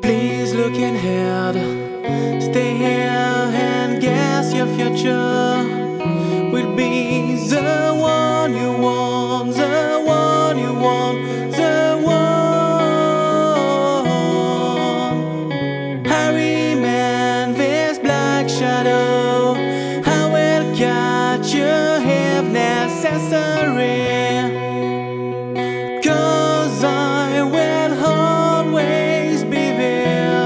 Please look ahead, stay here and guess your future will be the one you want, the one you want, the one. Hurry man, this black shadow, I will catch you if necessary, 'cause I will always be there.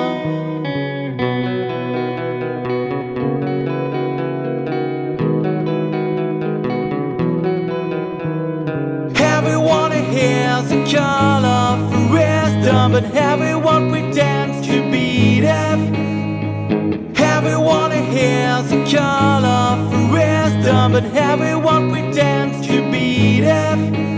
Everyone hears the call of wisdom, but everyone pretends to be deaf. Everyone hears the call of wisdom, but everyone pretends to be deaf.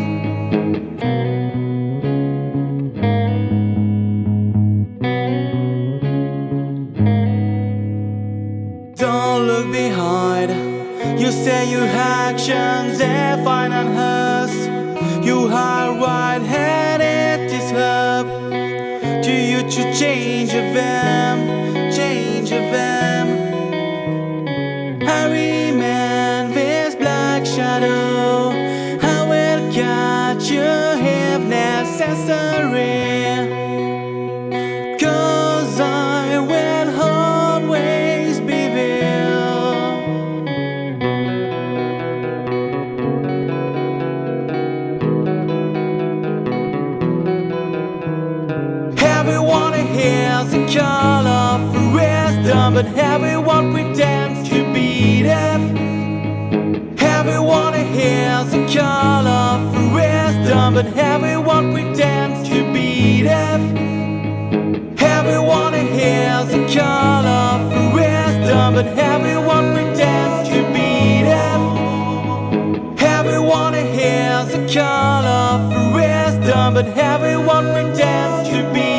Don't look behind. You say your actions define us. You are right and it is up to you to change them, change them. Hurry man, this black shadow, I will catch you if necessary, 'cause I will always be there. Everyone hears the call of wisdom, but everyone pretends to be deaf. Everyone hears the call of wisdom, but everyone pretends to be deaf. Everyone hears the call of wisdom, but everyone pretends to be deaf. Everyone hears the call of wisdom, but everyone pretends to be